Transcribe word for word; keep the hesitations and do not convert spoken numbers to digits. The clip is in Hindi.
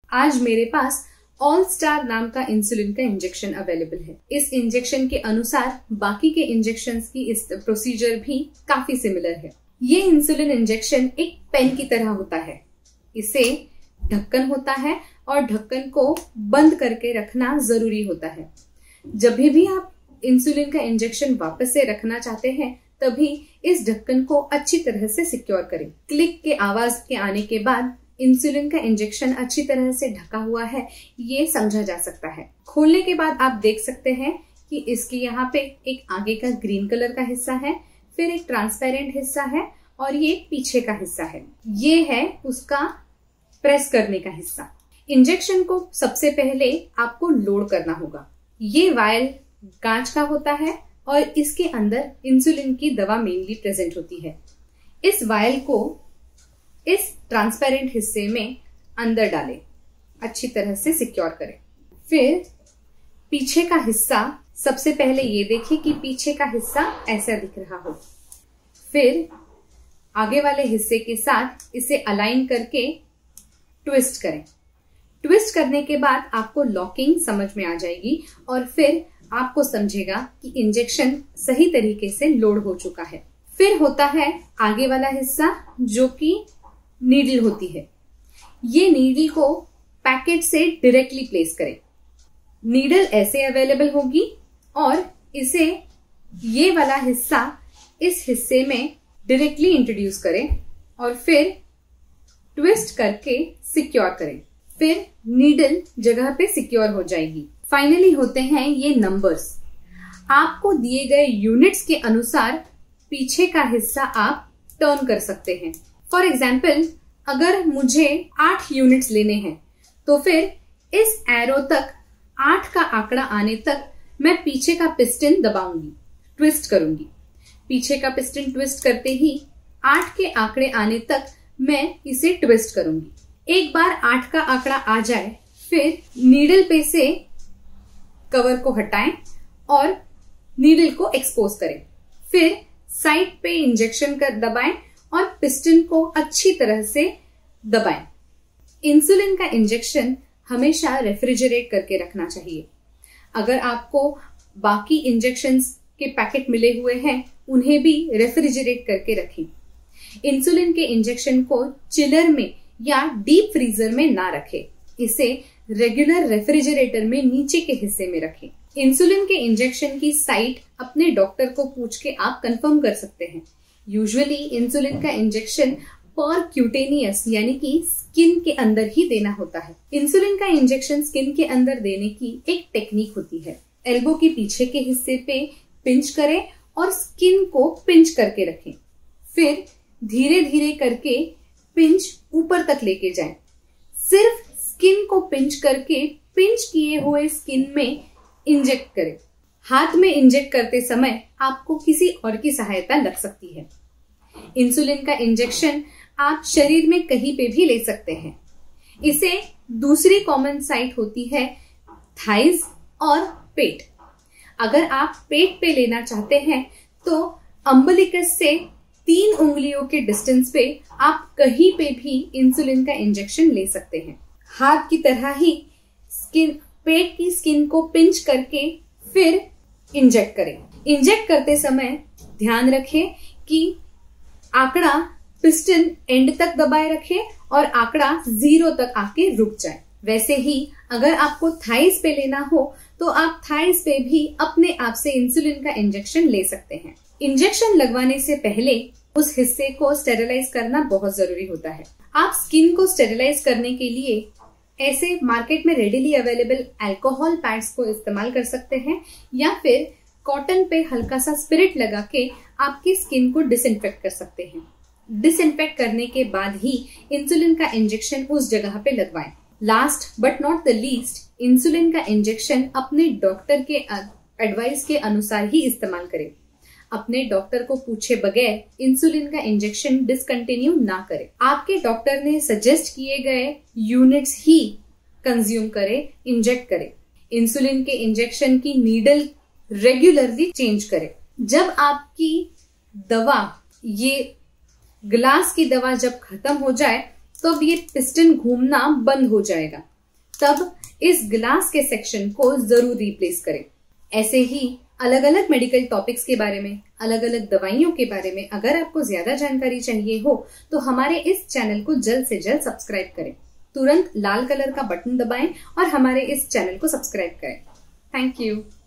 आज मेरे पास ऑल स्टार नाम का इंसुलिन का इंजेक्शन अवेलेबल है। इस इंजेक्शन के अनुसार बाकी के इंजेक्शन की इस प्रोसीजर भी काफी सिमिलर है। ये इंसुलिन इंजेक्शन एक पेन की तरह होता है। इसे ढक्कन होता है और ढक्कन को बंद करके रखना जरूरी होता है। जब भी आप इंसुलिन का इंजेक्शन वापस से रखना चाहते हैं तभी इस ढक्कन को अच्छी तरह से सिक्योर करें। क्लिक के आवाज के आने के बाद इंसुलिन का इंजेक्शन अच्छी तरह से ढका हुआ है, ये समझा जा सकता है। खोलने के बाद आप देख सकते हैं कि इसके यहाँ पे एक आगे का ग्रीन कलर का हिस्सा है, फिर एक ट्रांसपेरेंट हिस्सा है और ये पीछे का हिस्सा है। ये है उसका प्रेस करने का हिस्सा। इंजेक्शन को सबसे पहले आपको लोड करना होगा। ये वायल कांच का होता है और इसके अंदर इंसुलिन की दवा मेनली प्रेजेंट होती है। इस वायल को इस ट्रांसपेरेंट हिस्से में अंदर डालें, अच्छी तरह से सिक्योर करें। फिर पीछे का हिस्सा, सबसे पहले ये देखें कि पीछे का हिस्सा ऐसा दिख रहा हो। फिर आगे वाले हिस्से के साथ इसे अलाइन करके ट्विस्ट करें। ट्विस्ट करने के बाद आपको लॉकिंग समझ में आ जाएगी और फिर आपको समझेगा कि इंजेक्शन सही तरीके से लोड हो चुका है। फिर होता है आगे वाला हिस्सा जो कि नीडल होती है। ये नीडल को पैकेट से डायरेक्टली प्लेस करें। नीडल ऐसे अवेलेबल होगी और इसे ये वाला हिस्सा इस हिस्से में डायरेक्टली इंट्रोड्यूस करें और फिर ट्विस्ट करके सिक्योर करें। फिर नीडल जगह पे सिक्योर हो जाएगी। फाइनली होते हैं ये नंबर्स। आपको दिए गए यूनिट्स के अनुसार पीछे का हिस्सा आप टर्न कर सकते हैं। फॉर एग्जाम्पल, अगर मुझे आठ यूनिट्स लेने हैं तो फिर इस एरो तक आठ का आंकड़ा आने तक मैं पीछे का पिस्टन दबाऊंगी, ट्विस्ट करूंगी। पीछे का पिस्टन ट्विस्ट करते ही आठ के आंकड़े आने तक मैं इसे ट्विस्ट करूंगी। एक बार आठ का आंकड़ा आ जाए फिर नीडल पे से कवर को हटाएं और नीडल को एक्सपोज करें। फिर साइड पे इंजेक्शन कर दबाएं और पिस्टन को अच्छी तरह से दबाएं। इंसुलिन का इंजेक्शन हमेशा रेफ्रिजरेट करके रखना चाहिए। अगर आपको बाकी इंजेक्शंस के पैकेट मिले हुए हैं उन्हें भी रेफ्रिजरेट करके रखें। इंसुलिन के इंजेक्शन को चिलर में या डीप फ्रीजर में ना रखें। इसे रेगुलर रेफ्रिजरेटर में नीचे के हिस्से में रखें। इंसुलिन के इंजेक्शन की साइट अपने डॉक्टर को पूछ के आप कंफर्म कर सकते हैं। यूजुअली इंसुलिन का इंजेक्शन पर क्यूटेनियस यानी कि स्किन के अंदर ही देना होता है। इंसुलिन का इंजेक्शन स्किन के अंदर देने की एक टेक्निक होती है। एल्बो के पीछे के हिस्से पे पिंच करें और स्किन को पिंच करके रखें। फिर धीरे धीरे करके पिंच ऊपर तक लेके जाएं। सिर्फ स्किन को पिंच करके पिंच किए हुए स्किन में इंजेक्ट करें। हाथ में इंजेक्ट करते समय आपको किसी और की सहायता लग सकती है। इंसुलिन का इंजेक्शन आप शरीर में कहीं पे भी ले सकते हैं। इसे दूसरी कॉमन साइट होती है थाइज और पेट। अगर आप पेट पे लेना चाहते हैं तो अम्बिलिकस से तीन उंगलियों के डिस्टेंस पे आप कहीं पे भी इंसुलिन का इंजेक्शन ले सकते हैं। हाथ की तरह ही स्किन, पेट की स्किन को पिंच करके फिर इंजेक्ट करें। इंजेक्ट करते समय ध्यान रखें कि आंकड़ा पिस्टन एंड तक दबाए रखें और आंकड़ा जीरो तक आके रुक जाए। वैसे ही अगर आपको थाइस पे लेना हो तो आप थाइस पे भी अपने आप से इंसुलिन का इंजेक्शन ले सकते हैं। इंजेक्शन लगवाने से पहले उस हिस्से को स्टेरिलाइज करना बहुत जरूरी होता है। आप स्किन को स्टेरिलाइज करने के लिए ऐसे मार्केट में रेडिली अवेलेबल अल्कोहल पैड्स को इस्तेमाल कर सकते हैं या फिर कॉटन पे हल्का सा स्पिरिट लगा के आपकी स्किन को डिसइंफेक्ट कर सकते हैं। डिसइंफेक्ट करने के बाद ही इंसुलिन का इंजेक्शन उस जगह पे लगवाएं। Last but not the least, insulin का इंजेक्शन अपने डॉक्टर के एडवाइस के अनुसार ही इस्तेमाल करें। अपने डॉक्टर को पूछे बगैर इंसुलिन का इंजेक्शन डिसकंटिन्यू ना करें। आपके डॉक्टर ने सजेस्ट किए गए यूनिट्स ही कंज्यूम करें, इंजेक्ट करें। इंसुलिन के इंजेक्शन की नीडल रेगुलरली चेंज करें। जब आपकी दवा, ये ग्लास की दवा जब खत्म हो जाए तो अब ये पिस्टन घूमना बंद हो जाएगा। तब इस ग्लास के सेक्शन को जरूर रिप्लेस करें। ऐसे ही अलग अलग मेडिकल टॉपिक्स के बारे में, अलग अलग दवाइयों के बारे में अगर आपको ज्यादा जानकारी चाहिए हो तो हमारे इस चैनल को जल्द से जल्द सब्सक्राइब करें। तुरंत लाल कलर का बटन दबाएं और हमारे इस चैनल को सब्सक्राइब करें। Thank you.